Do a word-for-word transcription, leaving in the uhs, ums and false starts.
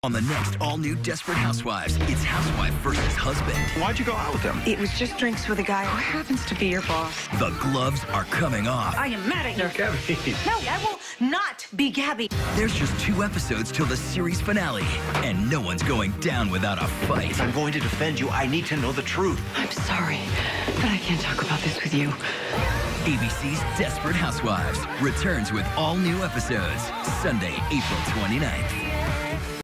On the next all-new Desperate Housewives, it's housewife versus husband. Why'd you go out with him? It was just drinks with a guy who happens to be your boss. The gloves are coming off. I am mad at you. Gabby. No, I will not be Gabby. There's just two episodes till the series finale, and no one's going down without a fight. I'm going to defend you. I need to know the truth. I'm sorry, but I can't talk about this with you. A B C's Desperate Housewives returns with all new episodes Sunday, April twenty-ninth.